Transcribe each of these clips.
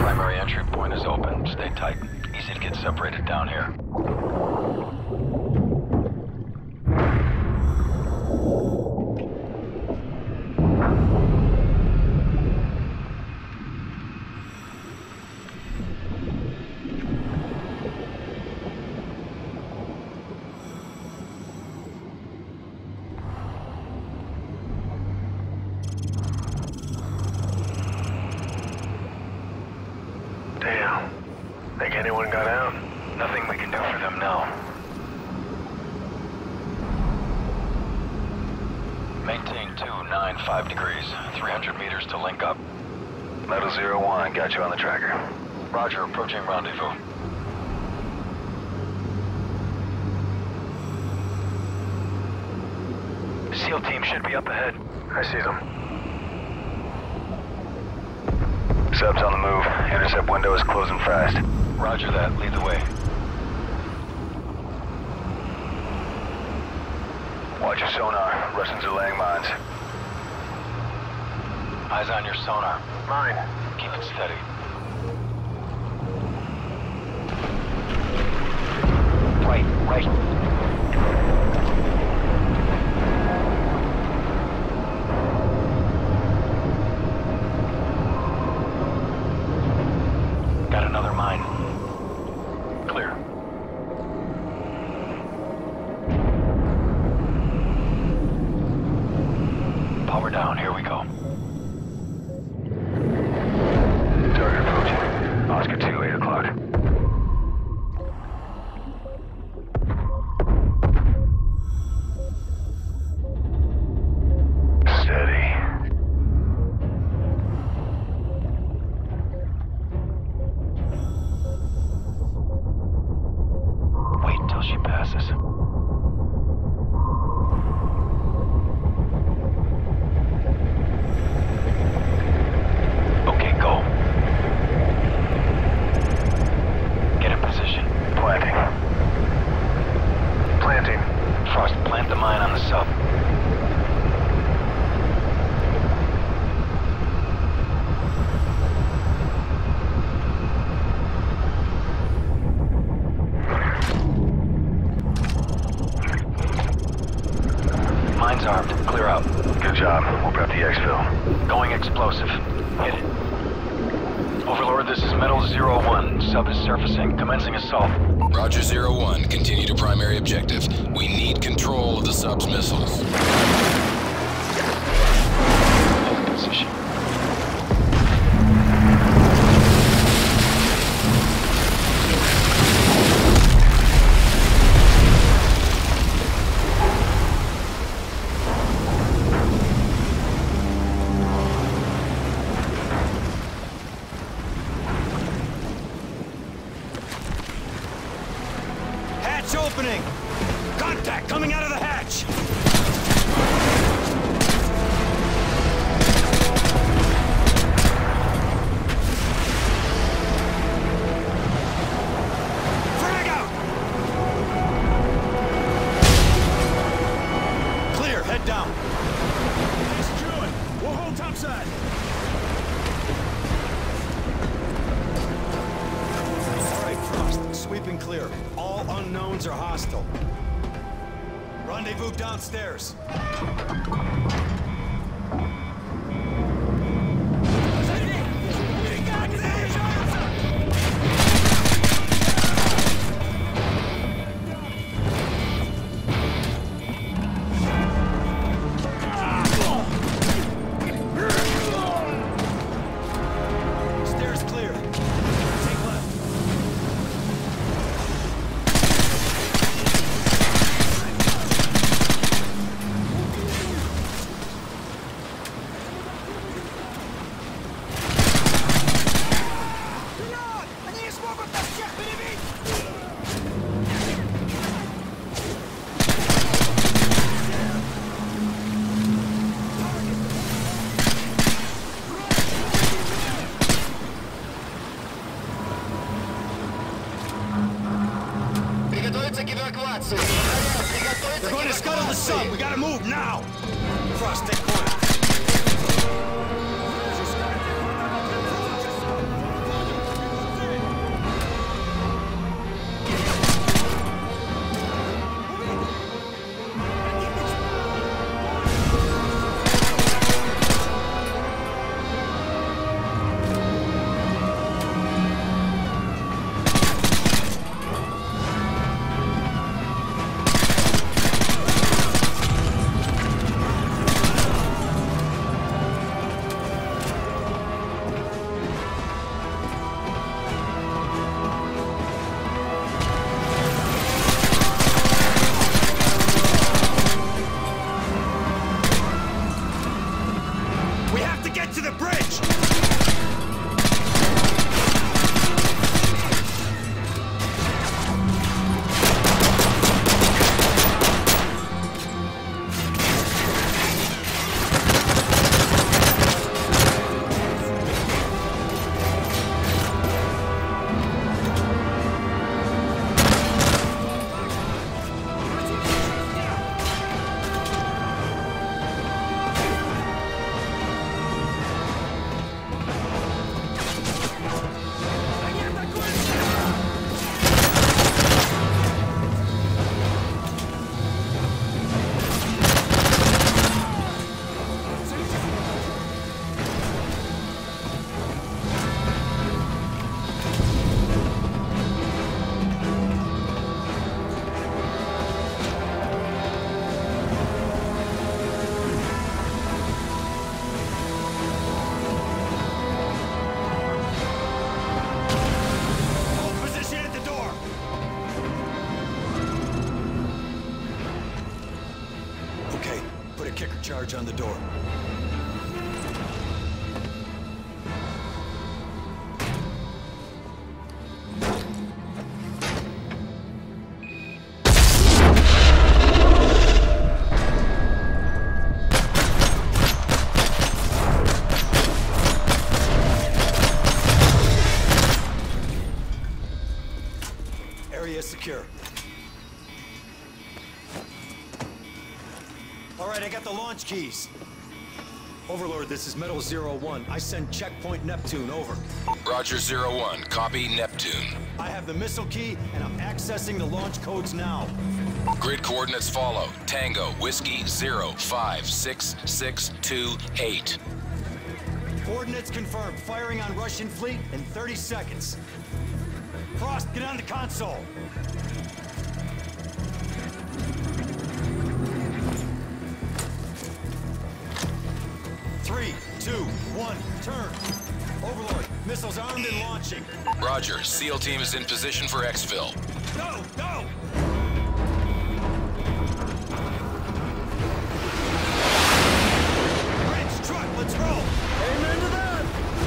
Primary entry point is open. Stay tight. Easy to get separated down here. Damn. Think anyone got out? Nothing we can do for them now. Maintain 295 degrees. 300 meters to link up. Metal 01, got you on the tracker. Roger, approaching rendezvous. SEAL team should be up ahead. I see them. Sub's on the move. Intercept window is closing fast. Roger that. Lead the way. Watch your sonar. Russians are laying mines. Eyes on your sonar. Mine. Keep it steady. Right. Got another mine. Clear. Power down. Here we go. Target approaching. Oscar 2, 8 o'clock. Steady. Wait till she passes. Okay, go. Get in position. Planting. Planting. Frost, plant the mine on the sub. Mine's armed. Clear out. Good job. We'll prep the exfil. Going explosive. Hit it. Overlord, this is Metal 01. Sub is surfacing. Commencing assault. Roger 01. Continue to primary objective. We need control of the sub's missiles. Hold position. Hatch opening! Contact coming out of the hatch! Frag out! Clear, head down. Let's do it. We'll hold topside. All right, Frost. Sweeping clear. All unknowns are hostile. Rendezvous downstairs. Stairs clear. Take left. They're going to scuttle the sub. We gotta move now. Frost, take point. bridge! Kicker charge on the door. Area secure. All right, I got the launch keys. Overlord, this is Metal 01. I send checkpoint Neptune, over. Roger 01, copy Neptune. I have the missile key, and I'm accessing the launch codes now. Grid coordinates follow. Tango, Whiskey 0566228. Coordinates confirmed. Firing on Russian fleet in 30 seconds. Frost, get on the console. Three, two, one, turn. Overlord, missiles armed and launching. Roger, SEAL team is in position for exfil. Go, go! Bridge, truck, let's roll! Amen to that!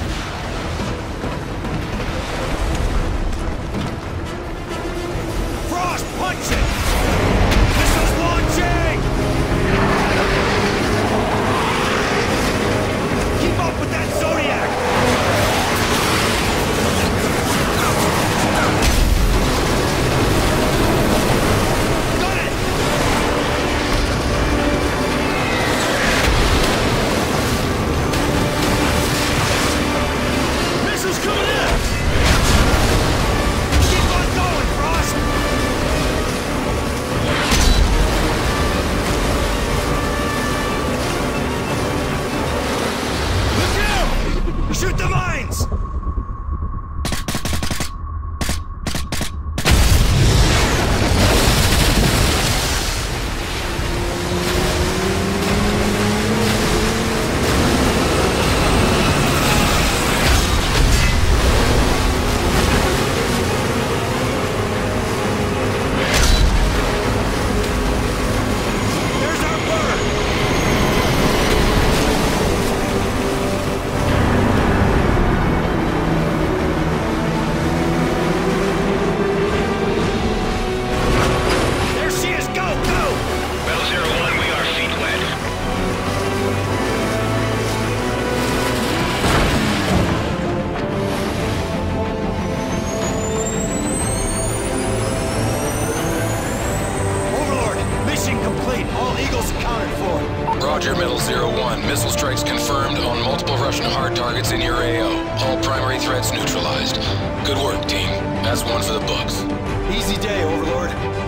Frost, punch it! Missiles launching! Keep up with that Zodiac! Got it! Missiles coming in! Keep on going, Frost! Look out! Shoot the mines! There's our bird! There she is! Go, go! Metal 01, we are feet wet. Overlord, mission complete. All Eagles accounted for. Roger, Metal 01, missile strikes confirmed on multiple Russian hard targets in your AO. All primary threats neutralized. Good work, team. That's one for the books. Easy day, Overlord.